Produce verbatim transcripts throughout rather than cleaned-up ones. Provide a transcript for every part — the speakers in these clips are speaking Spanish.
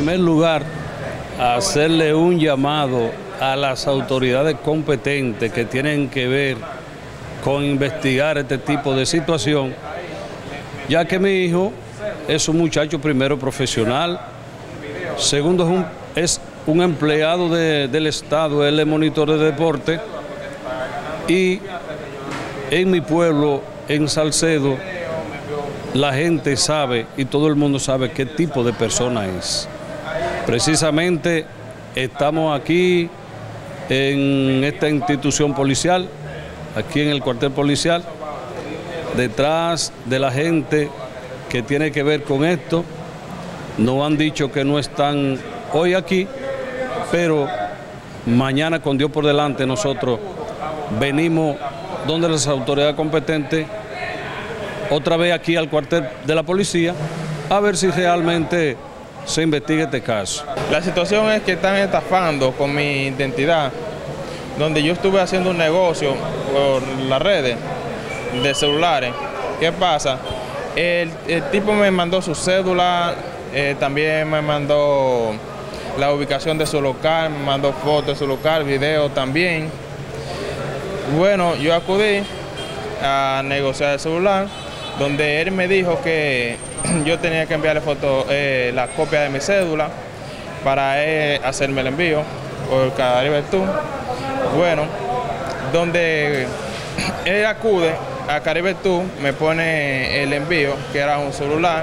primer lugar, hacerle un llamado a las autoridades competentes que tienen que ver con investigar este tipo de situación, ya que mi hijo es un muchacho primero profesional, segundo es un, es un empleado de, del Estado, él es monitor de deporte, y en mi pueblo, en Salcedo, la gente sabe y todo el mundo sabe qué tipo de persona es. Precisamente estamos aquí en esta institución policial, aquí en el cuartel policial, detrás de la gente que tiene que ver con esto. Nos han dicho que no están hoy aquí, pero mañana, con Dios por delante, nosotros venimos donde las autoridades competentes, otra vez aquí al cuartel de la policía, a ver si realmente se investiga este caso. La situación es que están estafando con mi identidad, donde yo estuve haciendo un negocio por las redes de celulares. ¿Qué pasa? El, el tipo me mandó su cédula, eh, también me mandó la ubicación de su local, me mandó fotos de su local, video también. Bueno, yo acudí a negociar el celular, donde él me dijo que yo tenía que enviarle foto, eh, la copia de mi cédula para él hacerme el envío por Caribe Tour. Bueno, donde él acude a Caribe Tour, me pone el envío, que era un celular.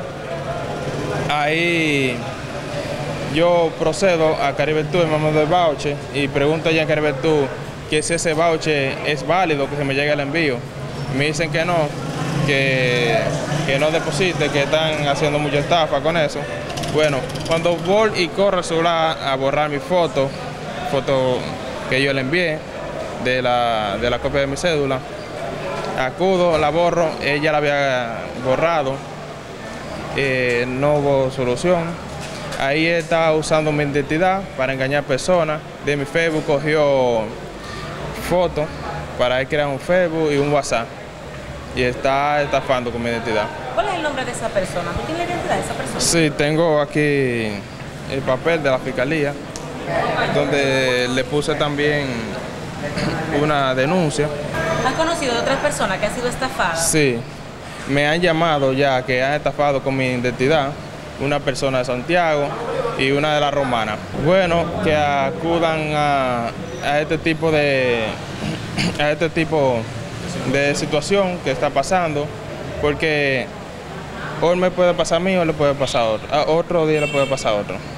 Ahí yo procedo a Caribe Tour, me mando el voucher y pregunto allá en Caribe Tour que si ese voucher es válido, que se me llegue el envío. Me dicen que no, que, que no deposite, que están haciendo mucha estafa con eso. Bueno, cuando voy y corro el celular a borrar mi foto, foto que yo le envié de la, de la copia de mi cédula, acudo, la borro, ella la había borrado, eh, no hubo solución. Ahí estaba usando mi identidad para engañar personas. De mi Facebook cogió fotos para él crear un Facebook y un WhatsApp, y está estafando con mi identidad. ¿Cuál es el nombre de esa persona? ¿Tú tienes la identidad de esa persona? Sí, tengo aquí el papel de la fiscalía, donde le puse también una denuncia. ¿Has conocido de otras personas que han sido estafadas? Sí, me han llamado ya que han estafado con mi identidad, una persona de Santiago y una de La Romana. Bueno, que acudan a, a este tipo de a este tipo de situación que está pasando, porque hoy me puede pasar a mí o le puede pasar a otro, a otro día le puede pasar a otro.